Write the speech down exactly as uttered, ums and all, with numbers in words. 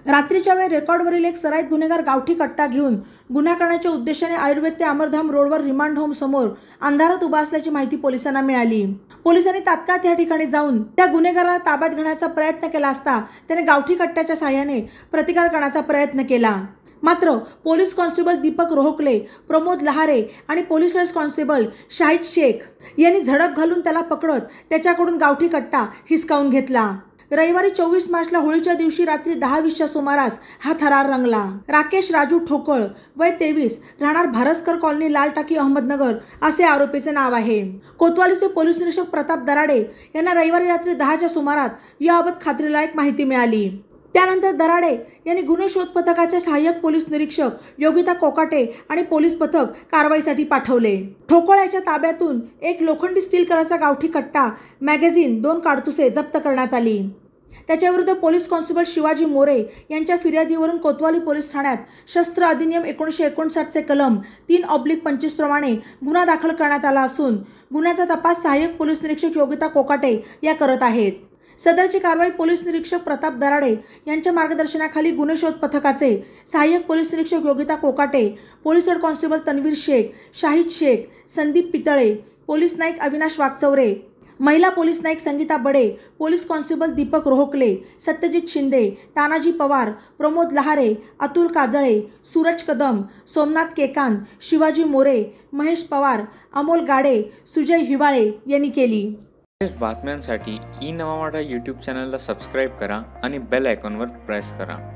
रात्रीच्या वेळी रेकॉर्डवरील एक सराईत गुन्हेगार गावठी कट्टा घेऊन गुन्हा करण्याच्या उद्देशाने आयुर्वेद ते अमरधाम रोडवर रिमांड होम समोर अंधारात उभा असल्याची माहिती पोलिसांना मिळाली। पोलिसांनी तात्काळ त्या ठिकाणी जाऊन त्या गुन्हेगाराला ताब्यात घेण्याचा प्रयत्न केला असता त्याने गावठी कट्ट्याच्या साहाय्याने प्रतिकार करण्याचा प्रयत्न केला। मात्र पोलीस कॉन्स्टेबल दीपक रोहकले, प्रमोद लहारे आणि police head constable Shahid Shaikh यांनी झडप घालून त्याला पकडत त्याच्याकडून गावठी कट्टा हिसकावून घेतला। रविवारी चोवीस मार्चला होळीच्या दिवशी रात्री दहा वीसच्या सुमारास हा थरार रंगला। राकेश राजू ठोकळ, वय तेवीस, राहणार भारसकर कॉलनी, लाल टाकी, अहमदनगर असे आरोपीचे नाव आहे। कोतवालीचे पोलीस निरीक्षक प्रताप दराडे यांना रविवारी रात्री दहाच्या सुमारात याबाबत खात्रीलायक माहिती मिळाली। त्यानंतर दराडे यांनी गुन्हे शोध पथकाचे सहाय्यक पोलीस निरीक्षक योगिता कोकाटे आणि पोलीस पथक कारवाईसाठी पाठवले। ठोकळ याच्या ताब्यातून एक लोखंडी स्टील कलरचा गावठी कट्टा, मॅगझिन, दोन काडतुसे जप्त करण्यात आली। त्याच्याविरुद्ध पोलीस कॉन्स्टेबल शिवाजी मोरे यांच्या फिर्यादीवरून कोतवाली पोलीस ठाण्यात शस्त्र अधिनियम एकोणीसशे एकोणसाठचे कलम तीन ऑब्लिक पंचवीस प्रमाणे गुन्हा दाखल करण्यात आला असून गुन्ह्याचा तपास सहाय्यक पोलीस निरीक्षक योगिता कोकाटे या करत आहेत। सदरची कारवाई पोलीस निरीक्षक प्रताप दराडे यांच्या मार्गदर्शनाखाली गुन्हे शोध पथकाचे सहाय्यक पोलीस निरीक्षक Yogita Kokate, police head constable Tanveer Shaikh, Shahid Shaikh, Sandeep Pitale, police नाईक अविनाश वागचौरे, महिला पोलीस नाईक संगीता बडे, पोलीस कॉन्स्टेबल दीपक रोहकले, सत्यजित शिंदे, तानाजी पवार, प्रमोद लहारे, अतुल काजळे, सूरज कदम, सोमनाथ केकान, शिवाजी मोरे, महेश पवार, अमोल गाडे, सुजय हिवाळे यांनी केली। बातम्यांसाठी ई नवा मराठा यूट्यूब चॅनलला सबस्क्राईब करा आणि बेल आयकॉनवर प्रेस करा।